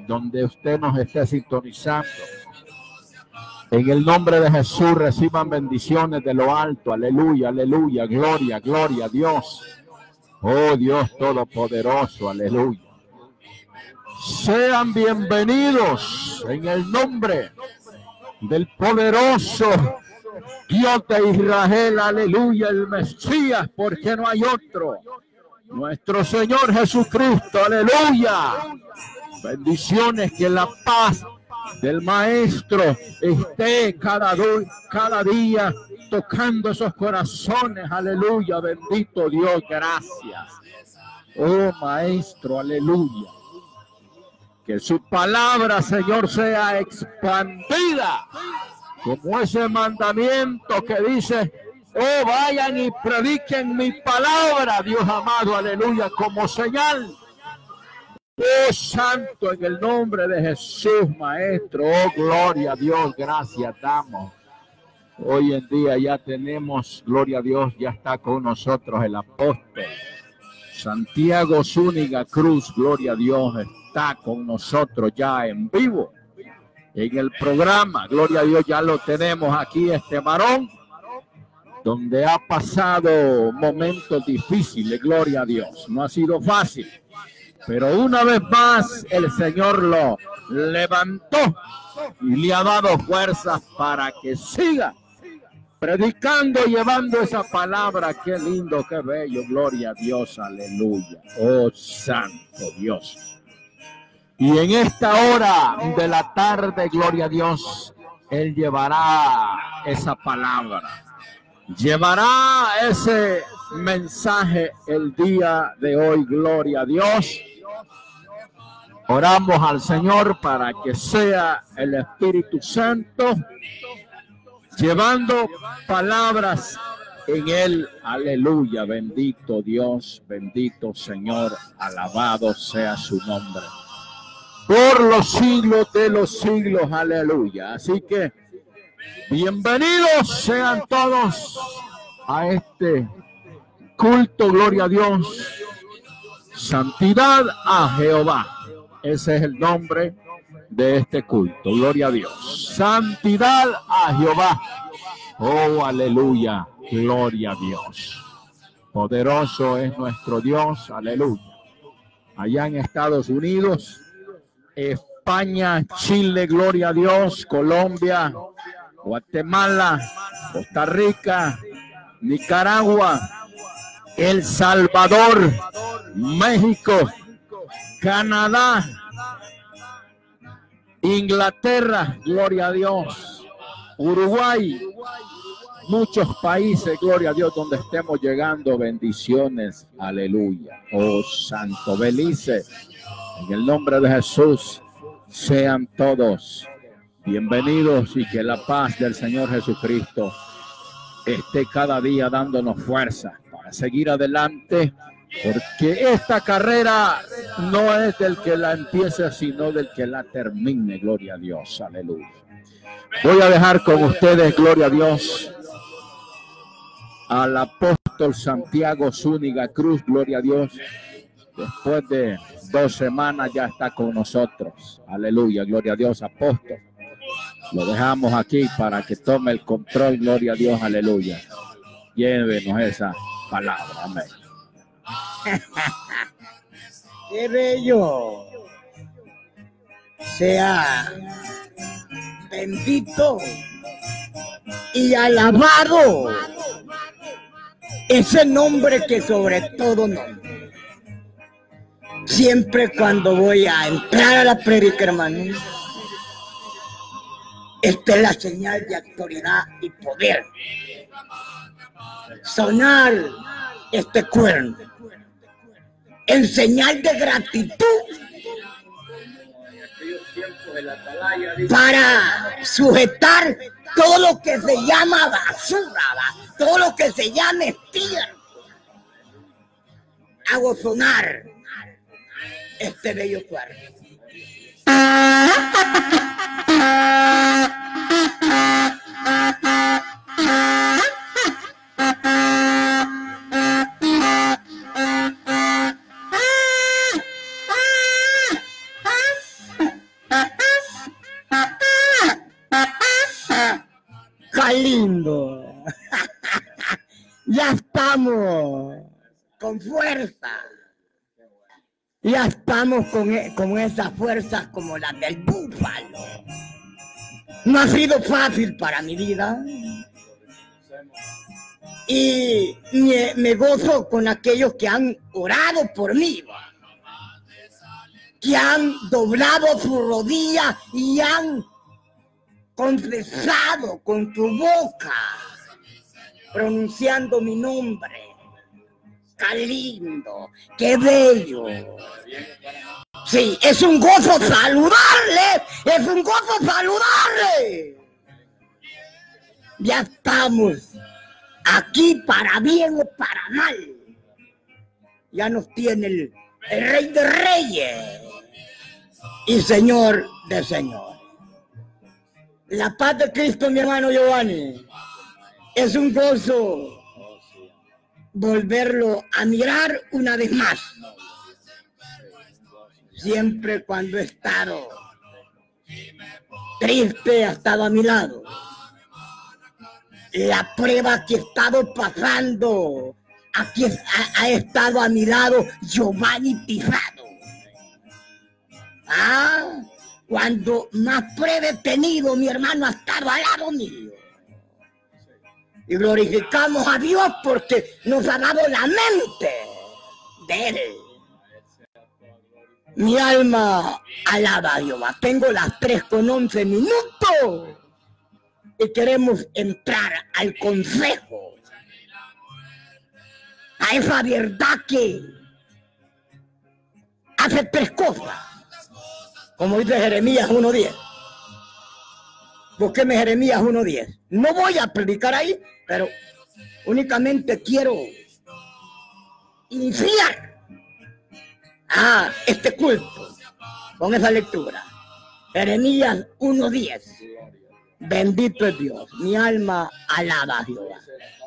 donde usted nos esté sintonizando. En el nombre de Jesús reciban bendiciones de lo alto. Aleluya, aleluya, gloria, gloria a Dios. Oh Dios Todopoderoso, aleluya. Sean bienvenidos en el nombre del poderoso Dios de Israel, aleluya, el Mesías, porque no hay otro. Nuestro Señor Jesucristo, aleluya. Bendiciones, que la paz del Maestro esté cada día tocando esos corazones, aleluya, bendito Dios, gracias. Oh Maestro, aleluya. Que su palabra, Señor, sea expandida como ese mandamiento que dice: oh, vayan y prediquen mi palabra, Dios amado, aleluya, como señal. Oh, santo, en el nombre de Jesús, Maestro, oh, gloria a Dios, gracias damos. Hoy en día ya tenemos, gloria a Dios, ya está con nosotros el apóstol Santiago Zúñiga Cruz, gloria a Dios, está con nosotros ya en vivo en el programa, gloria a Dios, ya lo tenemos aquí, este varón, donde ha pasado momentos difíciles, gloria a Dios, no ha sido fácil. Pero una vez más el Señor lo levantó y le ha dado fuerzas para que siga predicando, llevando esa palabra. Qué lindo, qué bello, gloria a Dios, aleluya. Oh, santo Dios. Y en esta hora de la tarde, gloria a Dios, Él llevará esa palabra, llevará ese mensaje el día de hoy, gloria a Dios. Oramos al Señor para que sea el Espíritu Santo llevando palabras en él. Aleluya, bendito Dios, bendito Señor, alabado sea su nombre por los siglos de los siglos, aleluya. Así que bienvenidos sean todos a este culto, gloria a Dios, santidad a Jehová. Ese es el nombre de este culto, gloria a Dios, santidad a Jehová. Oh, aleluya, gloria a Dios. Poderoso es nuestro Dios, aleluya. Allá en Estados Unidos, España, Chile, gloria a Dios, Colombia, Guatemala, Costa Rica, Nicaragua, El Salvador, México, Canadá, Inglaterra, gloria a Dios, Uruguay, muchos países, gloria a Dios, donde estemos llegando, bendiciones, aleluya. Oh, santo, Belice, en el nombre de Jesús, sean todos bienvenidos y que la paz del Señor Jesucristo esté cada día dándonos fuerza para seguir adelante, porque esta carrera no es del que la empiece, sino del que la termine, gloria a Dios, aleluya. Voy a dejar con ustedes, gloria a Dios, al apóstol Santiago Zúñiga Cruz, gloria a Dios. Después de 2 semanas ya está con nosotros, aleluya, gloria a Dios, apóstol. Lo dejamos aquí para que tome el control, gloria a Dios, aleluya. Llévenos esa palabra, amén. ¡Qué bello! Sea bendito y alabado ese nombre que sobre todo nombre. Siempre cuando voy a entrar a la prédica, hermano, esta es la señal de autoridad y poder. Sonar este cuerno en señal de gratitud para sujetar todo lo que se llama basura, todo lo que se llama estiércol. Hago sonar este bello cuerno. Ya estamos con esas fuerzas como las del búfalo. No ha sido fácil para mi vida. Y me gozo con aquellos que han orado por mí, que han doblado su rodilla y han confesado con su boca, pronunciando mi nombre. ¡Qué lindo! ¡Qué bello! Sí, es un gozo saludarle, es un gozo saludarle. Ya estamos aquí para bien o para mal. Ya nos tiene el Rey de Reyes y Señor de Señores. La paz de Cristo, mi hermano Giovanni, es un gozo volverlo a mirar una vez más. Siempre cuando he estado triste, ha estado a mi lado. La prueba que he estado pasando, aquí ha estado a mi lado Giovanni Pizarro. Cuando más prueba he tenido, mi hermano ha estado al lado mío. Y glorificamos a Dios porque nos ha dado la mente de Él. Mi alma alaba a Jehová. Tengo las 3:11 y queremos entrar al consejo, a esa verdad que hace 3 cosas, como dice Jeremías 1:10. Búsqueme Jeremías 1:10. No voy a predicar ahí, pero únicamente quiero iniciar este culto con esa lectura. Jeremías 1:10. Bendito es Dios. Mi alma alaba a Jehová.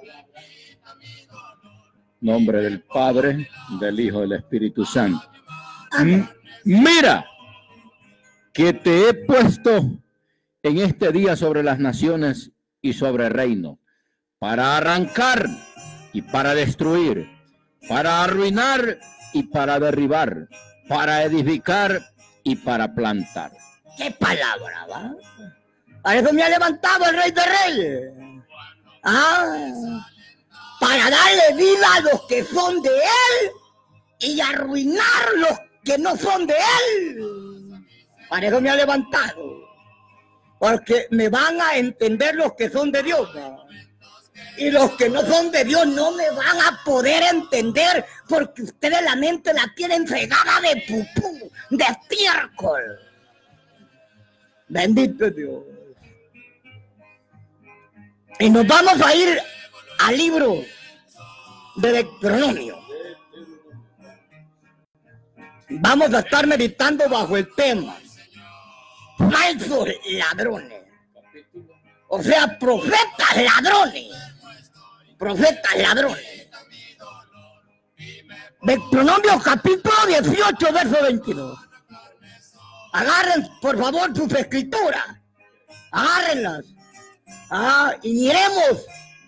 Nombre del Padre, del Hijo, del Espíritu Santo. Mira que te he puesto en este día sobre las naciones y sobre el reino, para arrancar y para destruir, para arruinar y para derribar, para edificar y para plantar. ¡Qué palabra, va! Para eso me ha levantado el Rey de Reyes. Para darle vida a los que son de Él y arruinar los que no son de Él. Para eso me ha levantado. Porque me van a entender los que son de Dios, ¿no? Y los que no son de Dios no me van a poder entender porque ustedes la mente la tienen regada de pupú, de estiércol. Bendito Dios. Y nos vamos a ir al libro de Deuteronomio. Vamos a estar meditando bajo el tema falsos ladrones. O sea, profetas ladrones. Profetas ladrones. Deuteronomio capítulo 18, verso 22. Agarren, por favor, sus escrituras. Agárrenlas. Y miremos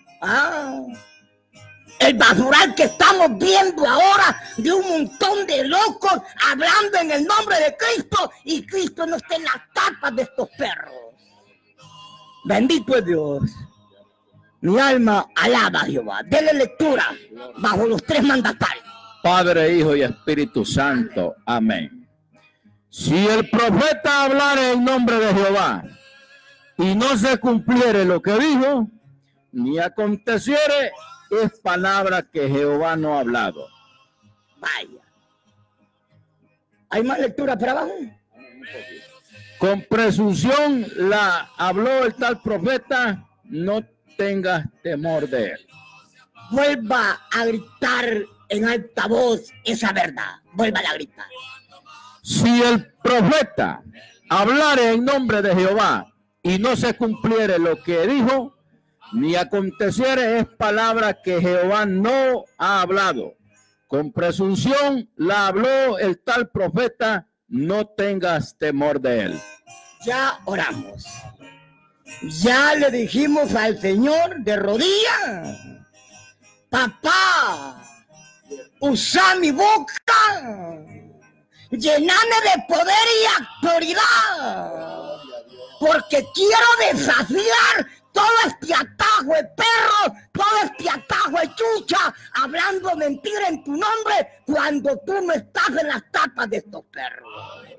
el basural que estamos viendo ahora de un montón de locos hablando en el nombre de Cristo y Cristo no está en las tapas de estos perros. Bendito es Dios. Mi alma alaba a Jehová. Dele lectura bajo los 3 mandatarios. Padre, Hijo y Espíritu Santo. Amén. Si el profeta hablara en nombre de Jehová y no se cumpliere lo que dijo, ni aconteciere, es palabra que Jehová no ha hablado. Vaya. ¿Hay más lectura para abajo? Con presunción la habló el tal profeta, no tengas temor de él. Vuelva a gritar en alta voz esa verdad. Vuelva a gritar. Si el profeta hablare en nombre de Jehová y no se cumpliere lo que dijo, ni aconteciere, es palabra que Jehová no ha hablado. Con presunción la habló el tal profeta, no tengas temor de él. Ya oramos. Ya le dijimos al Señor de rodillas: papá, usa mi boca llename de poder y autoridad, porque quiero desafiar todo este atajo de perro, todo este atajo de chucha, hablando mentira en tu nombre, cuando tú no estás en las tapas de estos perros.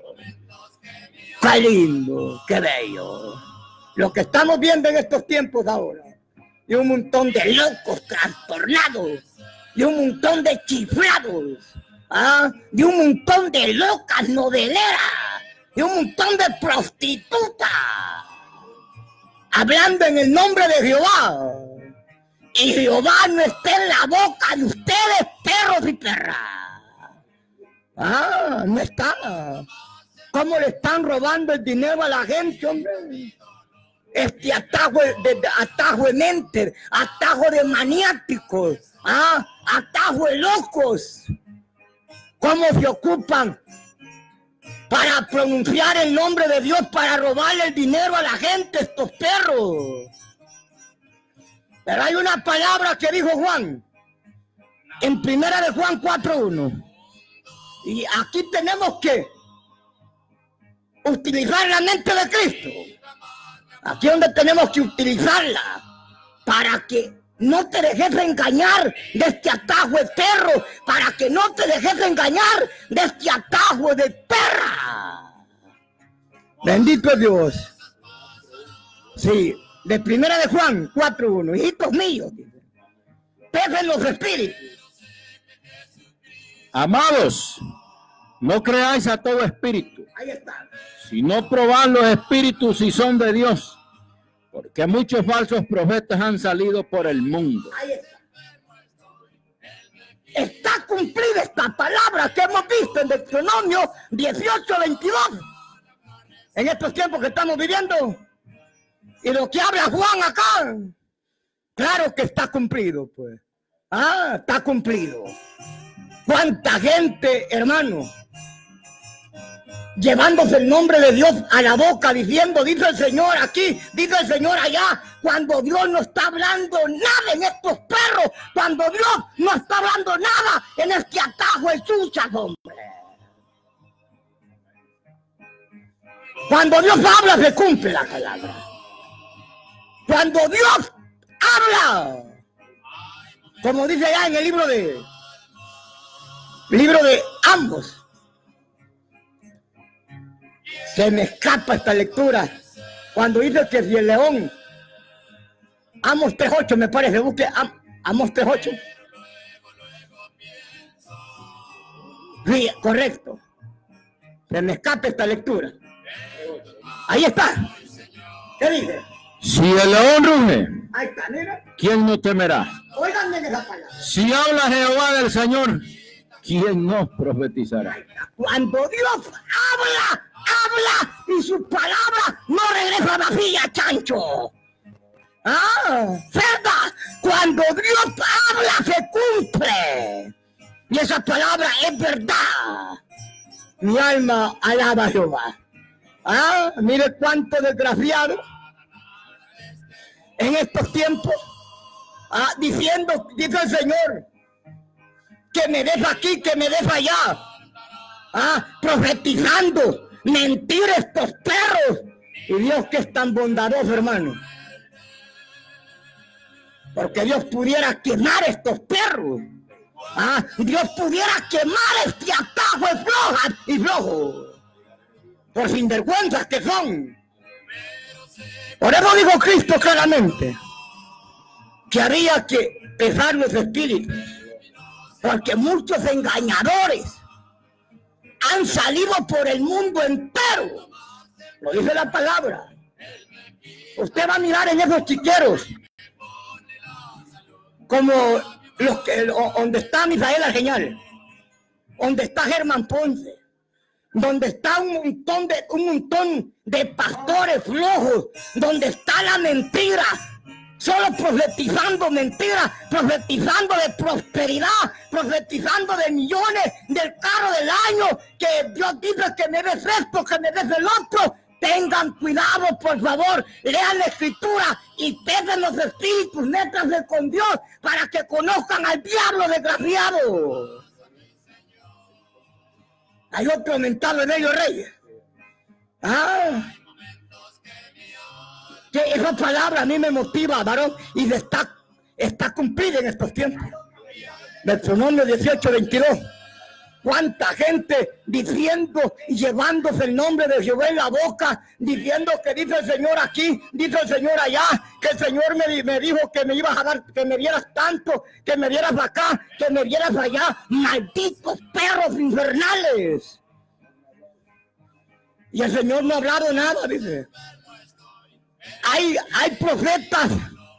¡Qué lindo! ¡Qué bello! Lo que estamos viendo en estos tiempos ahora, y un montón de locos trastornados, y un montón de chiflados, y un montón de locas noveleras, y un montón de prostitutas, hablando en el nombre de Jehová. Y Jehová no está en la boca de ustedes, perros y perras. No está. ¿Cómo le están robando el dinero a la gente, hombre? Este atajo de mente, atajo de maniáticos, atajo de locos. ¿Cómo se ocupan para pronunciar el nombre de Dios, para robarle el dinero a la gente, estos perros? Pero hay una palabra que dijo Juan, en primera de Juan 4:1. Y aquí tenemos que utilizar la mente de Cristo. Aquí es donde tenemos que utilizarla para que no te dejes engañar de este atajo de perro, para que no te dejes engañar de este atajo de perra. Bendito Dios. Sí, de primera de Juan 4:1. Hijitos míos, pesen los espíritus. Amados, no creáis a todo espíritu. Ahí está. Sino probad los espíritus si son de Dios, porque muchos falsos profetas han salido por el mundo. Ahí está. Está cumplida esta palabra que hemos visto en Deuteronomio 18:22. En estos tiempos que estamos viviendo. Y lo que habla Juan acá, claro que está cumplido, pues. Está cumplido. ¿Cuánta gente, hermano, llevándose el nombre de Dios a la boca, diciendo, dice el Señor aquí, dice el Señor allá, cuando Dios no está hablando nada en estos perros, cuando Dios no está hablando nada en este atajo de chuchas, hombre? Cuando Dios habla, se cumple la palabra. Cuando Dios habla, como dice allá en el libro de Amos. Se me escapa esta lectura. Cuando dice que si el león, Amos 3:8 me parece, busque Amos 3:8. Sí, correcto. Se me escapa esta lectura. Ahí está. ¿Qué dice? Si el león ruge, Ahí está, mira. ¿quién no temerá? Oigan bien esa palabra. Si habla Jehová del Señor, ¿quién no profetizará? Cuando Dios habla y su palabra no regresa vacía, chancho. ¿Verdad? Cuando Dios habla se cumple. Y esa palabra es verdad. Mi alma alaba a Jehová. Mire cuánto desgraciado en estos tiempos, diciendo, dice el Señor, que me des aquí, que me des allá, profetizando, mentir estos perros. Y Dios que es tan bondadoso, hermano, porque Dios pudiera quemar estos perros, Dios pudiera quemar este atajo de flojas y flojos, por sinvergüenzas que son. Por eso dijo Cristo claramente que había que pesar los espíritus, porque muchos engañadores han salido por el mundo entero. Lo dice la palabra. Usted va a mirar en esos chiqueros, como los que, donde está Misael Argeñal, donde está Germán Ponce, donde está un montón de pastores flojos, donde está la mentira, solo profetizando mentiras, profetizando de prosperidad, profetizando de millones, del carro del año, que Dios dice que me des esto, que me des el otro. Tengan cuidado, por favor, lean la escritura y pesen los espíritus, métanse con Dios para que conozcan al diablo desgraciado. Hay otro aumentado en ellos, reyes. Que esa palabra a mí me motiva, varón, y está cumplida en estos tiempos. Deuteronomio 18:22. Cuánta gente diciendo y llevándose el nombre de Jehová en la boca, diciendo que dice el Señor aquí, dice el Señor allá, que el Señor me dijo que me ibas a dar, que me dieras tanto, que me dieras acá, que me dieras allá. Malditos perros infernales. Y el Señor no ha hablado nada, dice. Hay profetas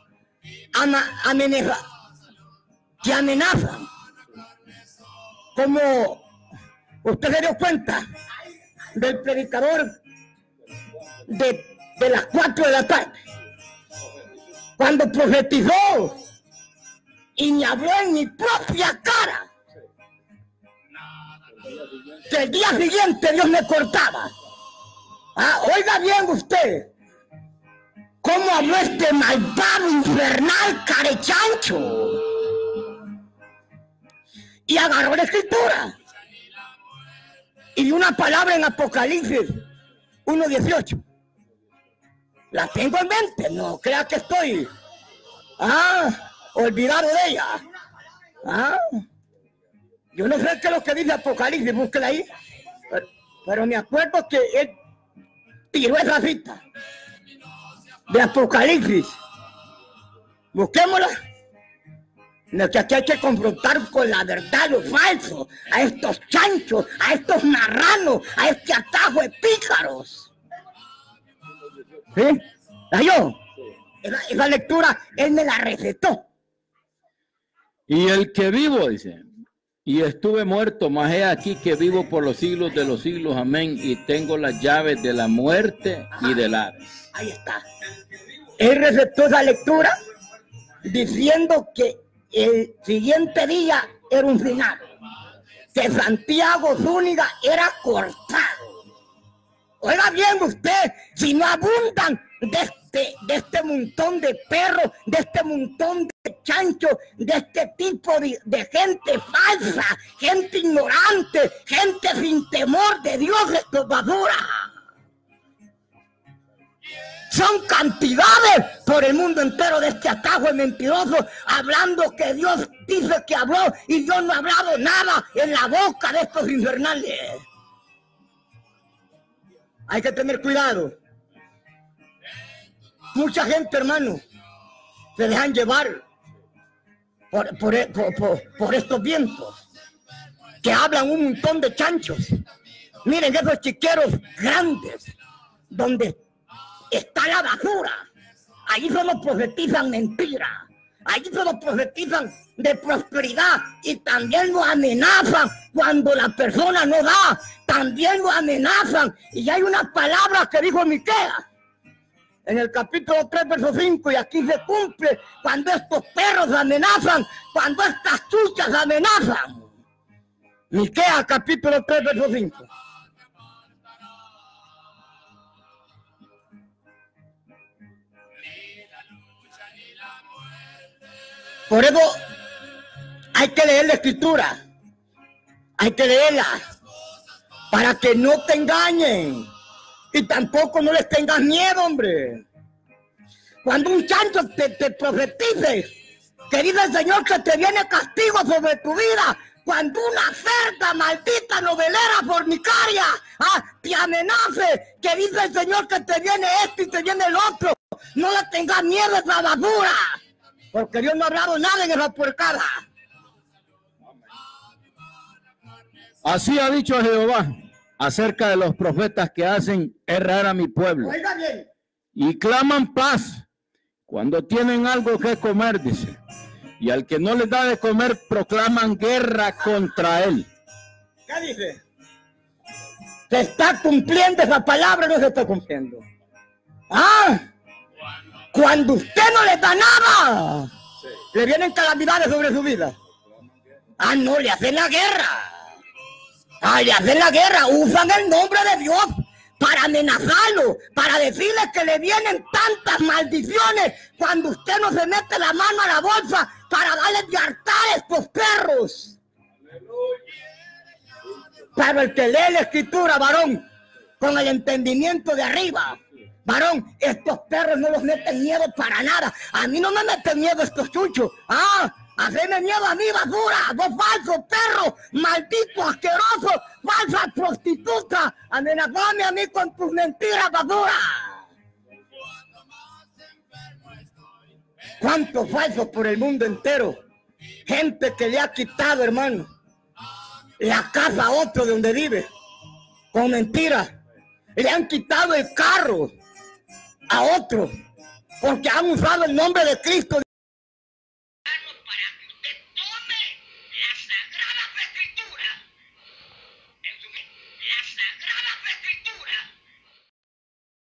que amenazan. Como usted se dio cuenta del predicador de las 4 de la tarde, cuando profetizó y me habló en mi propia cara, que el día siguiente Dios me cortaba. Oiga bien usted, cómo habló este malvado, infernal, carechancho. Y agarró la escritura. Y dio una palabra en Apocalipsis 1:18. La tengo en mente, no crea que estoy olvidado de ella. Yo no sé qué es lo que dice Apocalipsis, búsquela ahí. Pero me acuerdo que él tiró esa cita de Apocalipsis. Busquémosla. Que aquí hay que confrontar con la verdad lo falso, a estos chanchos, a estos marranos, a este atajo de pícaros. ¿Sí? ¿Yo? Esa lectura, él me la recetó. Y el que vivo, dice, y estuve muerto, mas he aquí que vivo por los siglos de los siglos, amén, y tengo las llaves de la muerte y del Hades. Ahí está. Él recetó esa lectura diciendo que el siguiente día era un final, que Santiago Zúñiga era cortado. Oiga bien usted, si no abundan de este montón de perros, de este montón de chanchos, de este tipo de gente falsa, gente ignorante, gente sin temor de Dios, esto es basura. Son cantidades por el mundo entero de este atajo de mentirosos, hablando que Dios dice que habló y Dios no ha hablado nada en la boca de estos infernales. Hay que tener cuidado. Mucha gente, hermano, se dejan llevar por estos vientos que hablan un montón de chanchos. Miren esos chiqueros grandes donde está la basura. Allí solo profetizan mentira. Allí solo profetizan de prosperidad y también lo amenazan cuando la persona no da. También lo amenazan. Y hay una palabra que dijo Miqueas en el capítulo 3, verso 5, y aquí se cumple cuando estos perros amenazan, cuando estas chuchas amenazan. Miqueas capítulo 3, verso 5. Por eso hay que leer la escritura, hay que leerla para que no te engañen y tampoco no les tengas miedo, hombre. Cuando un chancho te profetice que dice el Señor que te viene castigo sobre tu vida, cuando una cerda maldita novelera fornicaria te amenace que dice el Señor que te viene esto y te viene el otro, no le tengas miedo a esa basura. Porque Dios no ha hablado nada en esa puercada. Así ha dicho Jehová acerca de los profetas que hacen errar a mi pueblo. Oiga bien. Y claman paz cuando tienen algo que comer, dice. Y al que no les da de comer proclaman guerra contra él. ¿Qué dice? ¿Se está cumpliendo esa palabra o no se está cumpliendo? Cuando usted no le da nada, le vienen calamidades sobre su vida. No, le hacen la guerra. Le hacen la guerra. Usan el nombre de Dios para amenazarlo, para decirle que le vienen tantas maldiciones cuando usted no se mete la mano a la bolsa para darle de hartar a estos perros. Pero el que lee la escritura, varón, con el entendimiento de arriba, varón, estos perros no los meten miedo para nada. A mí no me meten miedo estos chuchos. Haceme miedo a mí, basura, vos falso perro, maldito, asqueroso, falsa prostituta. Amenazame a mí con tus mentiras, basura. ¿Cuántos falsos por el mundo entero? Gente que le ha quitado, hermano, la casa a otro de donde vive, con mentiras. Le han quitado el carro a otro, porque han usado el nombre de Cristo.